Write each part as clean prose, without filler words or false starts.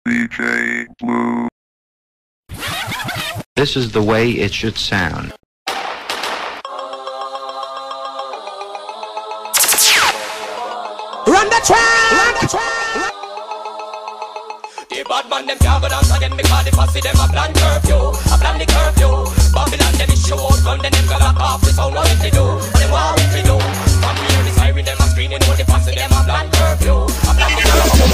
DJ Blue. This is the way it should sound. Run the track! The bad man them can't go dance again because the posse them a plan curfew, a plan the curfew. Babylon them is show out gun, then them go lock off the sound. What if they do? What them want if they do? From here the siren them a screaming, know the posse them a plan curfew, a plan the curfew.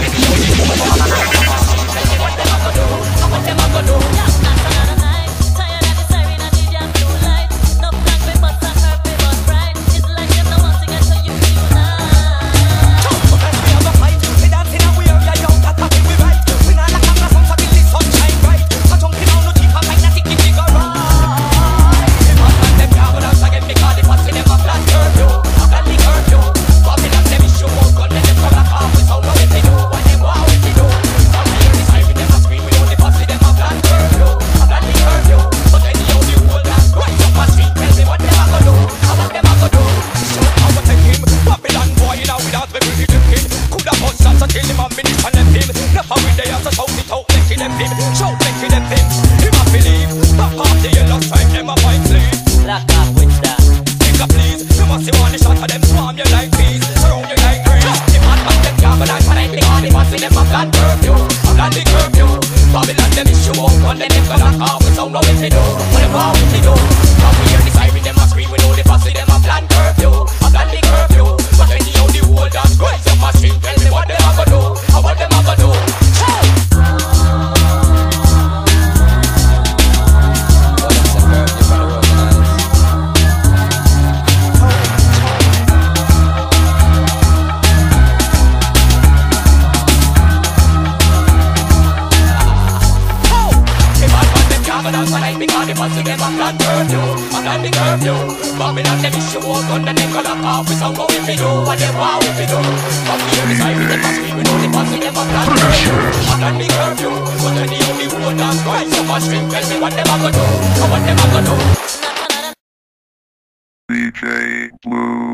Tell me what them a go do, what them a go do. DJ Blue.